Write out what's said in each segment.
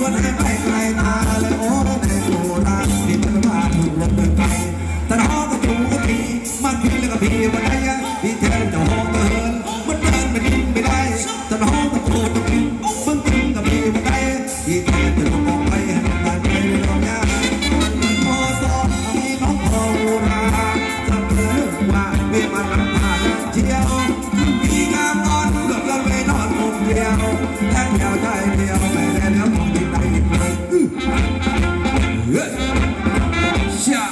วนให้ไปไกลตาและโอ้ในโบราณที่มันว่าถูกลมเดินไปแต่น้องก็ถูกก็ทีมันพี่แล้วก็พี่วันไหนพี่แทนจะหอบเดินมันเดินไม่ดิ้นไม่ได้แต่น้องก็โผล่ตรงนี้มึงกินกับพี่วันไหนพี่แทนจะต้องไปให้มันไปไม่ต้องยากพอสอบมีน้องโบราณจะเพื่อว่าไม่มาลังผ่านเที่ยวมีงามนอนเกือบจะไม่นอนคนเดียวแทนเดียวใจเดียวไม่ได้แล้วมองที่ไหนเลยชา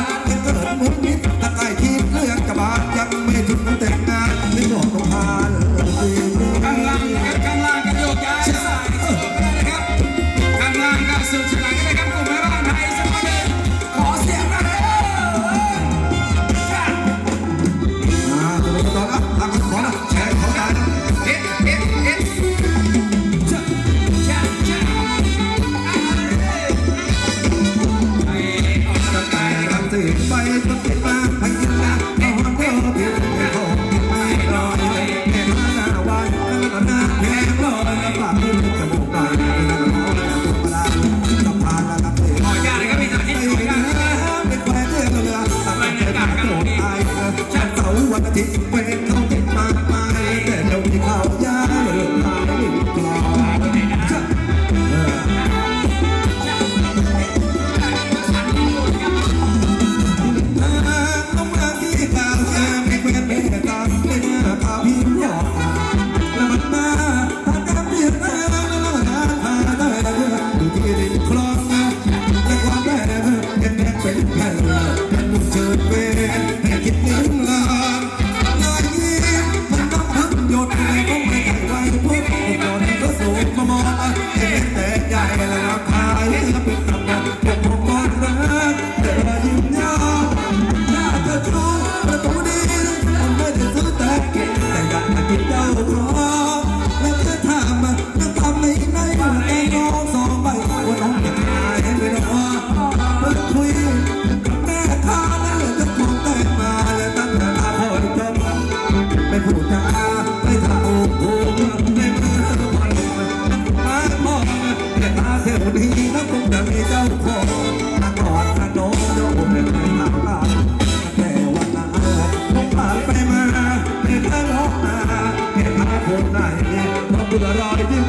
เกิดมุดมิดตะไคร้คิดเรื่องจะบาดยังไม่ถึงแต่งงานไม่บอกต้องพาข้างล่างกันโยกย้ายสายก็ได้นะครับข้างล่างก็สุดฉลาดนะครับกลุ่มแม่บ้านไทยสักคนหนึ่งขอเสียงหน่อยตัวนี้ก็ต่อนะทางขอนะแชร์ขอตายตื่นไปต้องตื่นมาให้ยินละเอาหัวเท้าเพียงไม่พอกินไม่ลอยแค่หน้าวันนั่งก็หน้าแค่ลอยแล้วปากขึ้นจมูกได้นั่งก็ร้องแล้วธรรมดาสัมภาระนักเตะขออนุญาตนะครับพี่สาธิตขออนุญาตเป็นแควเทพเรือตั้งแต่การโดดตายชันเสาร์วันอาทิตย์เป็นเขาเด็กมากมายแต่เดี๋ยวที่เขาย้ายเรื่องตายกลอรอได้